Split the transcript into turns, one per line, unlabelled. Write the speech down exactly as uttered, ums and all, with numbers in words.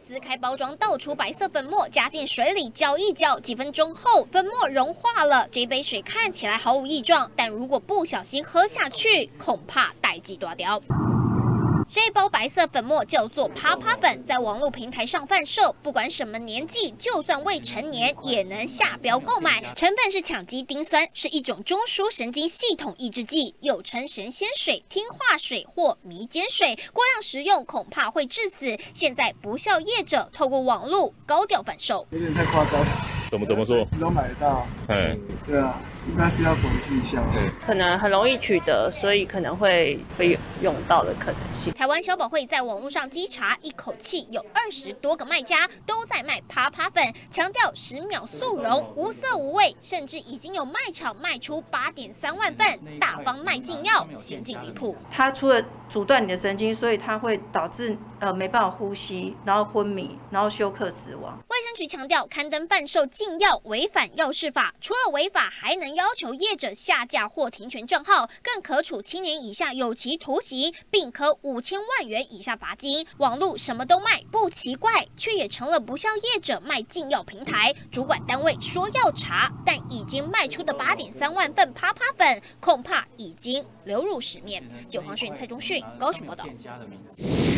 撕开包装，倒出白色粉末，加进水里搅一搅，几分钟后粉末融化了。这杯水看起来毫无异状，但如果不小心喝下去，恐怕代际大条。 这包白色粉末叫做啪啪粉，在网络平台上贩售，不管什么年纪，就算未成年也能下标购买。成分是羟基丁酸，是一种中枢神经系统抑制剂，又称神仙水、听话水或迷奸水。过量食用恐怕会致死。现在不肖业者透过网络高调贩售，
有点太夸张。
怎么怎么说？
都买得到。
哎，
对啊，应该是要管制一下。对，
可能很容易取得，所以可能会会用到的可能性。
台湾消保会在网络上稽查，一口气有二十多个卖家都在卖啪啪粉，强调十秒速溶，无色无味，甚至已经有卖场卖出八点三万份，大方卖禁药，行径离谱。
它除了阻断你的神经，所以它会导致呃没办法呼吸，然后昏迷，然后休克死亡。
卫生局强调，刊登贩售禁药违反药事法，除了违法，还能要求业者下架或停权账号，更可处七年以下有期徒刑，并科五千万元以下罚金。网络什么都卖，不奇怪，却也成了不肖业者卖禁药平台。主管单位说要查，但已经卖出的八点三万份啪啪粉，恐怕已经流入市面。九黄讯蔡中讯高雄报道。